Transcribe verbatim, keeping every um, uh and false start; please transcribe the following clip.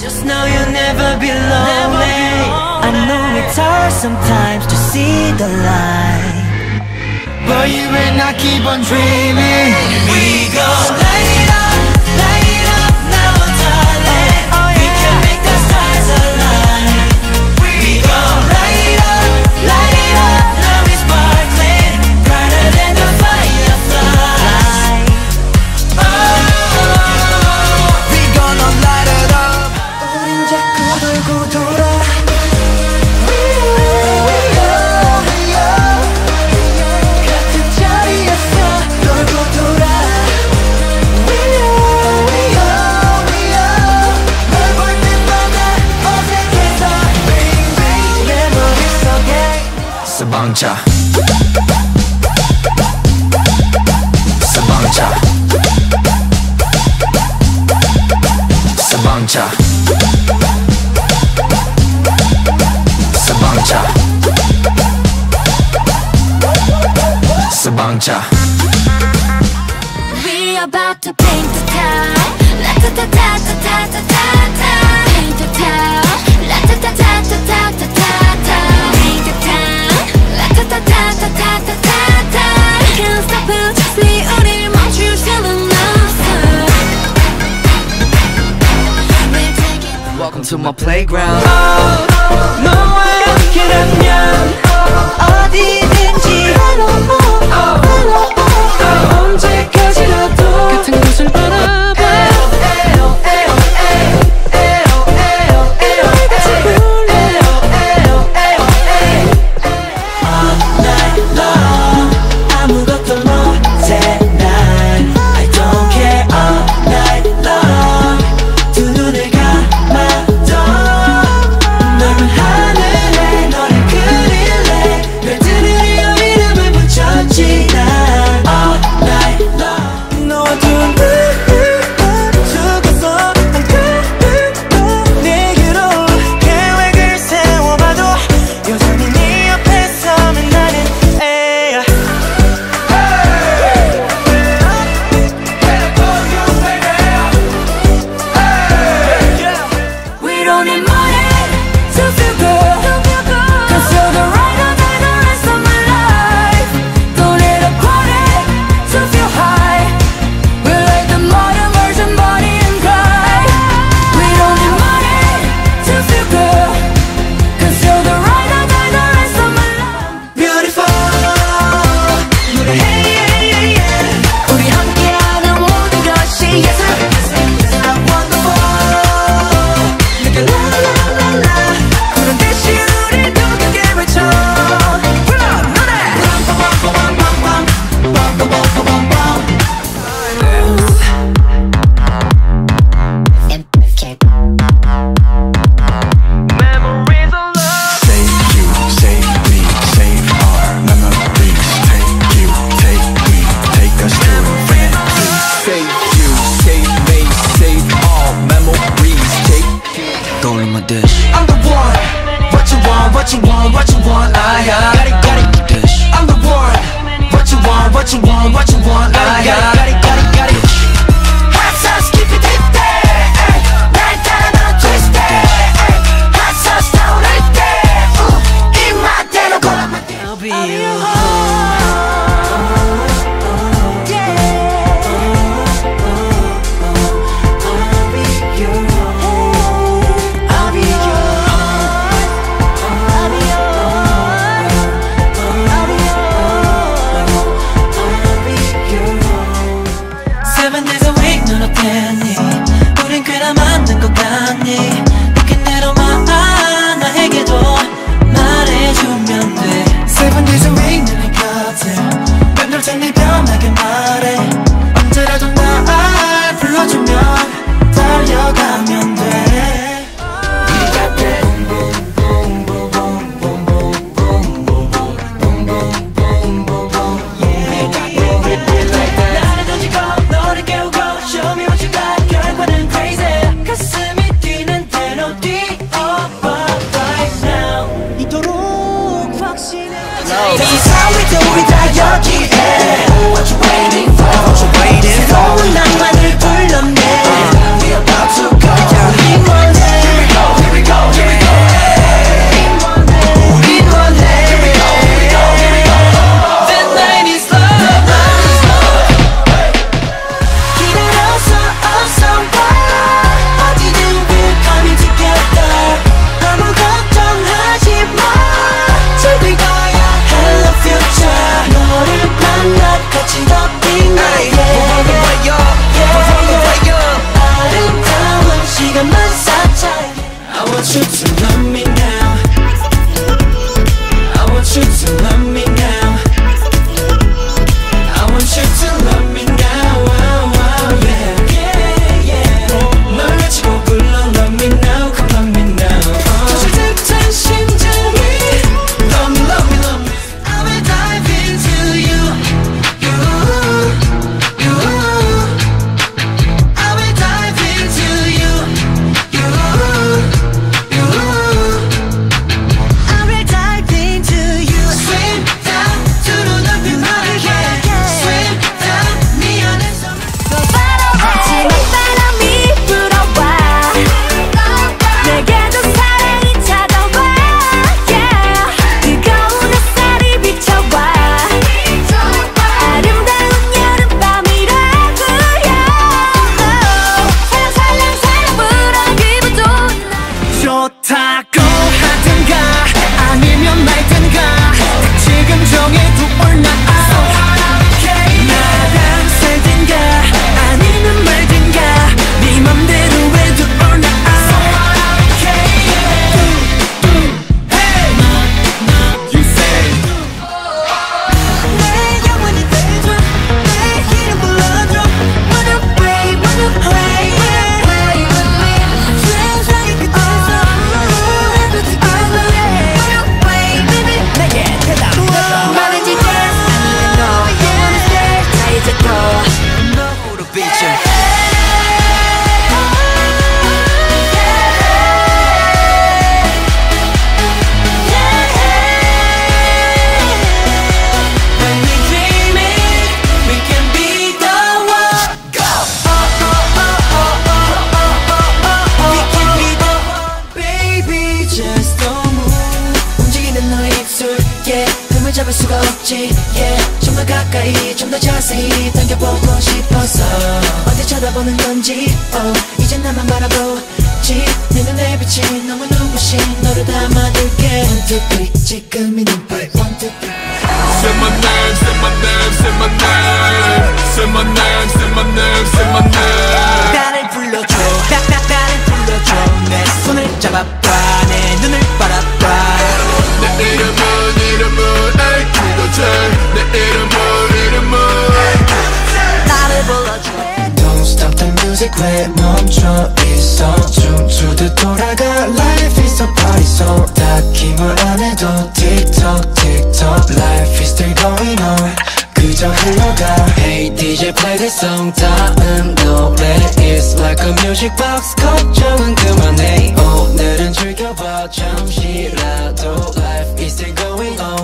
Just know you'll never be lonely. I know it's hard sometimes to see the light, but you and I keep on dreaming. We go light it up, light it up now, darling. Oh, oh, yeah. We can make the stars align. We go light it up, light it up. Now we're sparkling, brighter than the fireflies. Oh, we gonna light it up. 우린 자꾸 돌고 돌아. Sabancha, Sabancha, Sabancha, Sabancha, Sabancha. We about to paint the town. La ta ta ta ta ta ta ta ta. Paint the town. La ta ta ta ta ta ta ta ta. Paint the town. La ta ta ta ta ta ta ta ta. We can't stop it. See 우릴 멈출 수는 없어. Welcome to my playground. Oh, 너와 함께라면 어디든지 언제까지라도 같은 곳을 바라봐. All night long 아무것도 못해 난 I don't care. All night long 두 눈을 감아도 넓은 하늘에 너를 그릴래. 별들을 위어 이름을 붙였지 난 all night long. 너와 두눈 죽어서 난 그대로 내게로 계획을 세워봐도 여전히 네 옆에 서면 나는 에야. We don't need money to feel good, 'cause you're the right on time the rest of my life. Don't need a party to feel high. We're like the modern version, Bonnie and Clyde. We don't need money to feel good, 'cause you're the right on time the rest of my life. Beautiful 노래해 yeah, yeah, yeah. 우리 함께하는 모든 것이 예술. I'm the one. What you want? What you want? What you want? I got it, got it. Dish. I'm the one. What you want? What you want? What you want? I got it, got it, got it. Hot sauce, keep it deep there. 날 따라 넌 twist there. Hot sauce down right there. 입맛대로 골라. I'll be you. Seven want you to love me now. I want you to love me now. I want you to love me now. Wow, wow, yeah, yeah, yeah. 널 외치고 불러 love me now, come love me now. 터질 듯한 심장이 love me, love me, love me. I will dive into you, you, you. I will dive into you, you, you. I will dive into you. Swim down to the 높이 말해. Swim down 네 안에서 하지만 바람이 불어와 내게도 사랑이 찾아와 yeah. 뜨거운 햇살이 비춰와 아름다운 여름밤이라고요 살랑살랑살랑 불어 기분 좋은 날 좋다고 하든가 아니면 말든가 지금 정해도 or not. 나랑 살든가 아니면 말든가 네 맘대로 해도 or not. You say 내 영원히 돼줘 내 이름 불러줘 Wanna play, wanna play, play with me 세상의 끝에서 everything I love Wanna play, baby 내게 대답해줘 뭐든지 dance 아니면 no Wanna stay 다 이제 또 너로 비춰. When we dream it, we can be the one. Go. We can be the one. Baby, just don't move. 움직이는 너의 입술, yeah. 흠을 잡을 수가 없지, yeah. 좀 더 가까이, 좀 더 자세히 당겨보고 싶어서. 어디 쳐다보는 건지, oh. 이제 나만 바라보지. 내 눈에 비친 너무 눈부신 너를 담아둘게. One, two, three, 지금 이 눈빛. One, two, three. Say my name, say my name, say my name. Say my name, say my name, say my name. 나를 불러줘, 나, 나, 나를 불러줘. 내 손을 잡아봐, 내 눈을 바라봐. 내 이름은 이름은 에이키도제. 내 이름은 이름은 나를 불러줘. Don't stop the music 왜 멈춰 있어. 춤추듯 돌아가 Life is a party song. 딱히 뭘 안 해도 TikTok TikTok Life is still going on. 그저 흘러가. Hey 디제이 play this song. 다음 노래 It's like a music box. 걱정은 그만해. 오늘은 즐겨봐 잠시라도 Life is still going on.